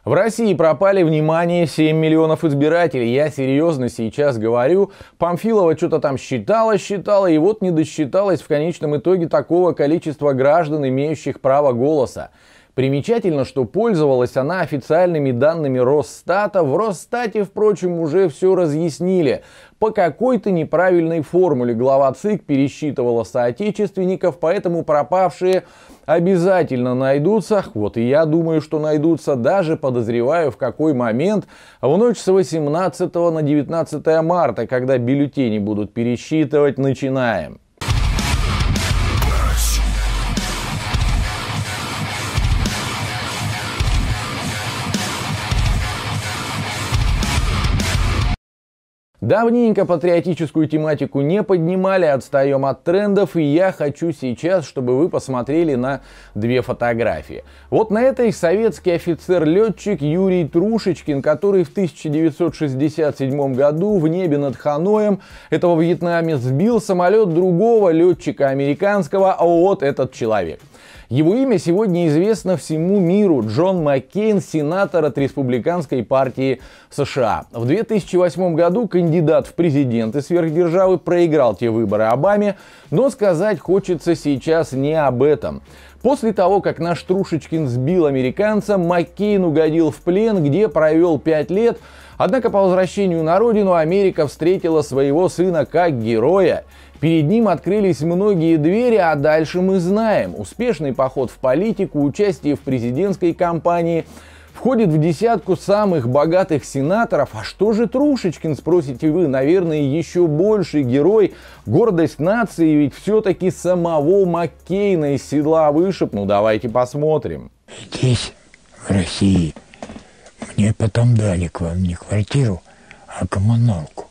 В России пропали, внимание, 7 миллионов избирателей. Я серьезно сейчас говорю. Памфилова что-то там считала, и вот не досчиталась в конечном итоге такого количества граждан, имеющих право голоса. Примечательно, что пользовалась она официальными данными Росстата. В Росстате, впрочем, уже все разъяснили. По какой-то неправильной формуле глава ЦИК пересчитывала соотечественников, поэтому пропавшие обязательно найдутся. Вот и я думаю, что найдутся. Даже подозреваю, в какой момент. В ночь с 18 на 19 марта, когда бюллетени будут пересчитывать, начинаем. Давненько патриотическую тематику не поднимали, отстаем от трендов, и я хочу сейчас, чтобы вы посмотрели на две фотографии. Вот на этой советский офицер-летчик Юрий Трушечкин, который в 1967 году в небе над Ханоем, этого в Вьетнаме, сбил самолет другого летчика американского, а вот этот человек. Его имя сегодня известно всему миру. Джон Маккейн, сенатор от Республиканской партии США. В 2008 году кандидат в президенты сверхдержавы проиграл те выборы Обаме, но сказать хочется сейчас не об этом. После того, как наш Трушечкин сбил американца, Маккейн угодил в плен, где провел 5 лет. Однако по возвращению на родину Америка встретила своего сына как героя. Перед ним открылись многие двери, а дальше мы знаем. Успешный поход в политику, участие в президентской кампании, входит в десятку самых богатых сенаторов. А что же Трушечкин, спросите вы? Наверное, еще больший герой, гордость нации, ведь все-таки самого Маккейна из седла вышиб. Ну давайте посмотрим. Здесь, в России, мне потом дали к вам не квартиру, а коммуналку.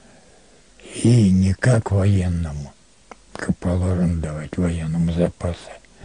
И не как военному, как положено давать военному запасы,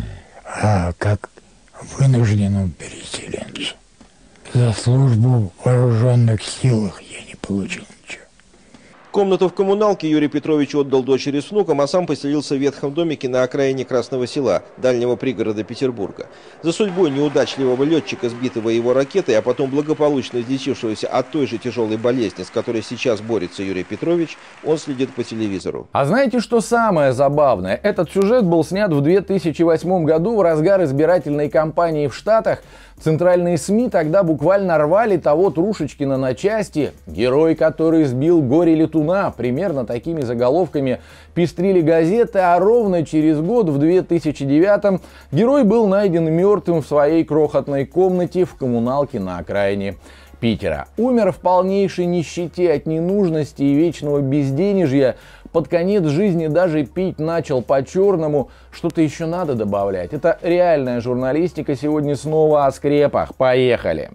а как вынужденному переселенцу. За службу в вооруженных силах я не получил ничего. Комнату в коммуналке Юрий Петрович отдал дочери с внуком, а сам поселился в ветхом домике на окраине Красного Села, дальнего пригорода Петербурга. За судьбой неудачливого летчика, сбитого его ракетой, а потом благополучно излечившегося от той же тяжелой болезни, с которой сейчас борется Юрий Петрович, он следит по телевизору. А знаете, что самое забавное? Этот сюжет был снят в 2008 году в разгар избирательной кампании в Штатах. Центральные СМИ тогда буквально рвали того Трушечкина на части. Герой, который сбил горе-летуна. Примерно такими заголовками пестрили газеты, а ровно через год, в 2009-м, герой был найден мертвым в своей крохотной комнате в коммуналке на окраине Питера. Умер в полнейшей нищете от ненужности и вечного безденежья. Под конец жизни даже пить начал по-черному. Что-то еще надо добавлять. Это реальная журналистика. Сегодня снова о скрепах. Поехали!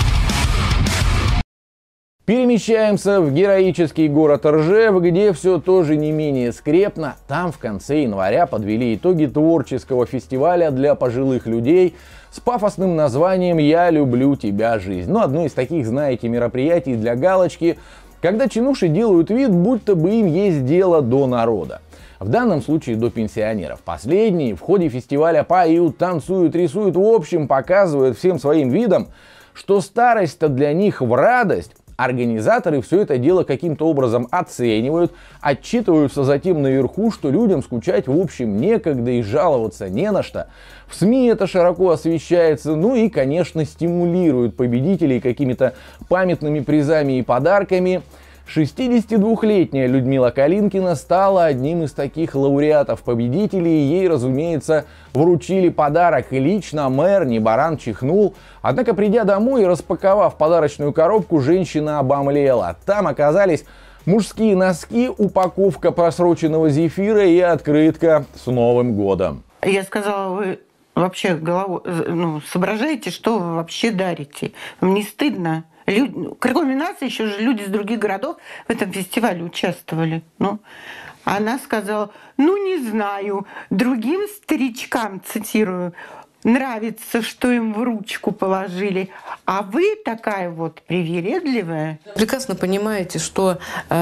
Перемещаемся в героический город Ржев, где все тоже не менее скрепно. Там в конце января подвели итоги творческого фестиваля для пожилых людей с пафосным названием «Я люблю тебя, жизнь». Ну, одно из таких, знаете, мероприятий для галочки, когда чинуши делают вид, будто бы им есть дело до народа. В данном случае до пенсионеров. Последние в ходе фестиваля поют, танцуют, рисуют, в общем, показывают всем своим видом, что старость-то для них в радость. Организаторы все это дело каким-то образом оценивают, отчитываются затем наверху, что людям скучать в общем некогда и жаловаться не на что. В СМИ это широко освещается, ну и, конечно, стимулируют победителей какими-то памятными призами и подарками. 62-летняя Людмила Калинкина стала одним из таких лауреатов-победителей, и ей, разумеется, вручили подарок. И лично мэр не баран чихнул. Однако, придя домой и распаковав подарочную коробку, женщина обомлела. Там оказались мужские носки, упаковка просроченного зефира и открытка «С Новым годом». Я сказала, вы вообще головой, соображаете, что вы вообще дарите? Вам не стыдно? Кроме нас еще же люди из других городов в этом фестивале участвовали. Она сказала, не знаю, другим старичкам, цитирую, нравится, что им в ручку положили, А вы такая вот привередливая. Прекрасно понимаете, что,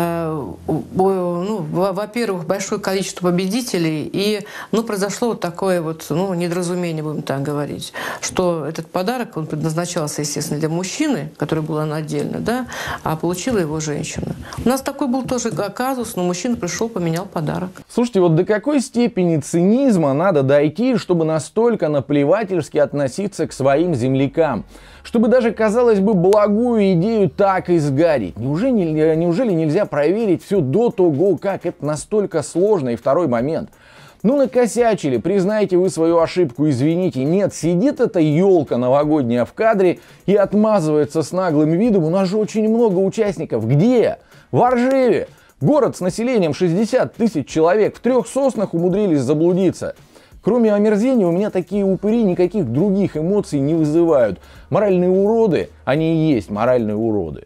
во-первых, большое количество победителей, и произошло вот такое вот недоразумение, будем так говорить, что этот подарок, он предназначался, естественно, для мужчины, который был отдельно, да, а получила его женщина. У нас такой был тоже казус, но мужчина пришел, поменял подарок. Слушайте, вот до какой степени цинизма надо дойти, чтобы настолько наплевательски относиться к своим землякам? Чтобы даже, казалось бы, благую идею так изгадить. Неужели нельзя проверить все до того, как это настолько сложно? И второй момент. Накосячили, признайте вы свою ошибку, извините. Нет, сидит эта елка новогодняя в кадре и отмазывается с наглым видом. У нас же очень много участников. Где? В Оржеве. Город с населением 60 тысяч человек. В 3 соснах умудрились заблудиться. Кроме омерзения, у меня такие упыри никаких других эмоций не вызывают. Моральные уроды, они и есть моральные уроды.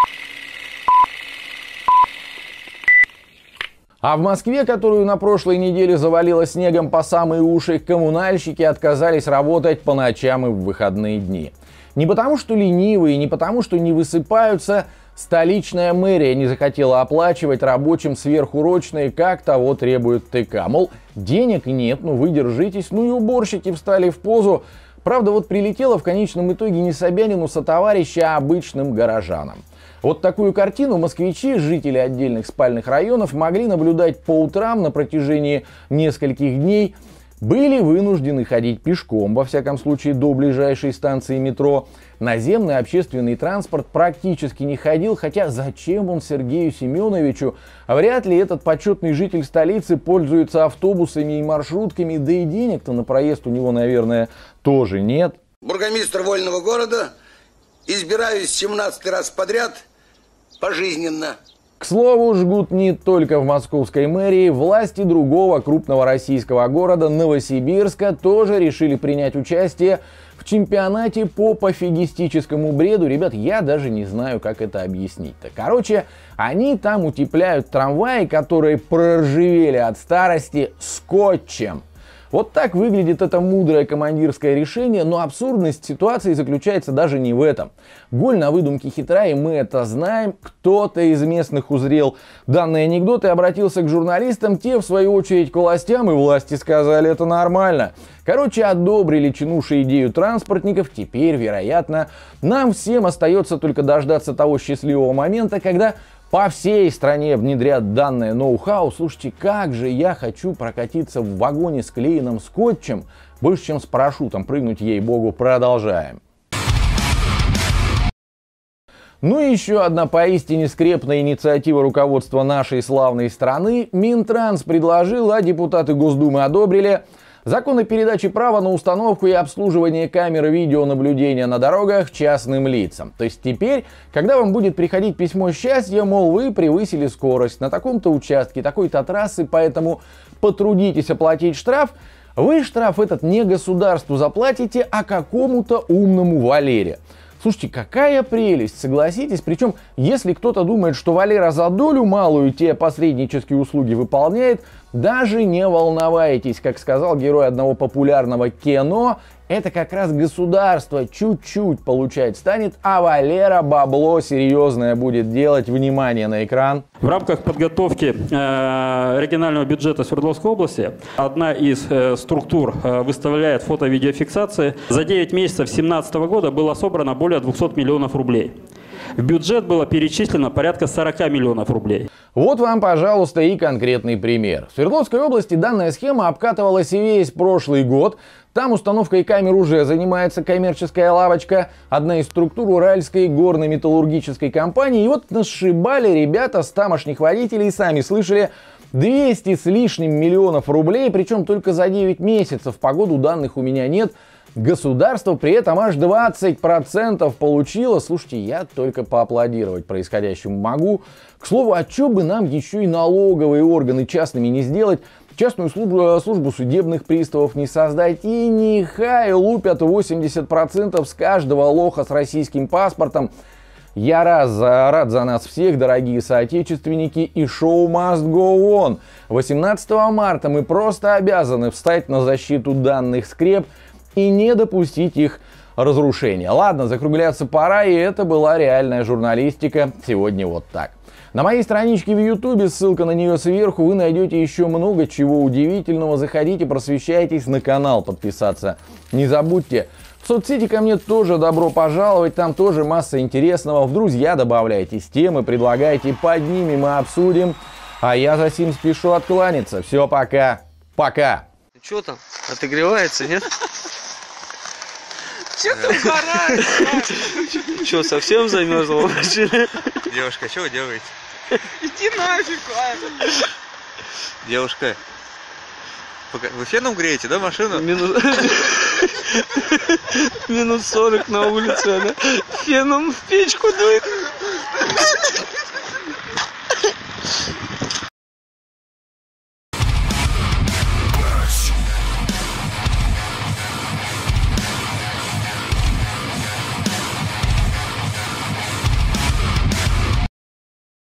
А в Москве, которую на прошлой неделе завалило снегом по самые уши, коммунальщики отказались работать по ночам и в выходные дни. Не потому что ленивые, не потому что не высыпаются. Столичная мэрия не захотела оплачивать рабочим сверхурочные, как того требует ТК. Мол, денег нет, вы держитесь. И уборщики встали в позу. Правда, прилетело в конечном итоге не Собянину сотоварища, а обычным горожанам. Вот такую картину москвичи, жители отдельных спальных районов, могли наблюдать по утрам на протяжении нескольких дней. Были вынуждены ходить пешком, во всяком случае, до ближайшей станции метро. Наземный общественный транспорт практически не ходил, хотя зачем он Сергею Семеновичу? Вряд ли этот почетный житель столицы пользуется автобусами и маршрутками, да и денег-то на проезд у него, наверное, тоже нет. Бургомистр вольного города, избираюсь 17 раз подряд, пожизненно. К слову, жгут не только в московской мэрии. Власти другого крупного российского города, Новосибирска, тоже решили принять участие в чемпионате по пофигистическому бреду. Ребят, я даже не знаю, как это объяснить-то. Короче, они там утепляют трамваи, которые проржавели от старости, скотчем. Вот так выглядит это мудрое командирское решение, но абсурдность ситуации заключается даже не в этом. Голь на выдумке хитра, и мы это знаем. Кто-то из местных узрел данный анекдот и обратился к журналистам. Те, в свою очередь, к властям, и власти сказали, это нормально. Короче, одобрили чинувшую идею транспортников. Теперь, вероятно, нам всем остается только дождаться того счастливого момента, когда по всей стране внедрят данное ноу-хау. Слушайте, как же я хочу прокатиться в вагоне, склеенном скотчем, больше, чем с парашютом прыгнуть, ей-богу. Продолжаем. И еще одна поистине скрепная инициатива руководства нашей славной страны. Минтранс предложил, а депутаты Госдумы одобрили закон о передаче права на установку и обслуживание камер видеонаблюдения на дорогах частным лицам. То есть теперь, когда вам будет приходить письмо счастья, мол, вы превысили скорость на таком-то участке, такой-то трассы, поэтому потрудитесь оплатить штраф, вы штраф этот не государству заплатите, а какому-то умному Валере. Слушайте, какая прелесть, согласитесь. Причем, если кто-то думает, что Валера за долю малую те посреднические услуги выполняет, даже не волновайтесь. Как сказал герой одного популярного кино, это как раз государство чуть-чуть получать станет, а Валера бабло серьезное будет делать. Внимание на экран. В рамках подготовки регионального бюджета Свердловской области одна из структур выставляет фото-видеофиксации. За 9 месяцев 2017 года было собрано более 200 миллионов рублей. В бюджет было перечислено порядка 40 миллионов рублей. Вот вам, пожалуйста, и конкретный пример. В Свердловской области данная схема обкатывалась и весь прошлый год. Там установкой камер уже занимается коммерческая лавочка, одна из структур Уральской горно-металлургической компании. И вот насшибали ребята с тамошних водителей, сами слышали, 200 с лишним миллионов рублей, причем только за 9 месяцев. По году данных у меня нет. Государство при этом аж 20% получило. Слушайте, я только поаплодировать происходящему могу. К слову, а что бы нам еще и налоговые органы частными не сделать? Частную службу судебных приставов не создать, и нехай лупят 80% с каждого лоха с российским паспортом. Я рад за нас всех, дорогие соотечественники, и шоу must go on. 18 марта мы просто обязаны встать на защиту данных скреп и не допустить их разрушения. Ладно, закругляться пора, и это была реальная журналистика. Сегодня вот так. На моей страничке в YouTube, ссылка на нее сверху, вы найдете еще много чего удивительного. Заходите, просвещайтесь, на канал подписаться не забудьте. В соцсети ко мне тоже добро пожаловать, там тоже масса интересного. В друзья добавляйтесь, темы предлагайте, поднимем и обсудим. А я за сим спешу откланяться. Все, пока. Пока. Что там? Отогревается, нет? Че ты угораешь? Что, совсем замерзла машина? Девушка, что вы делаете? Иди нафиг, ладно. Девушка, вы феном греете, да, машину? Минус 40 на улице, она феном в печку дует.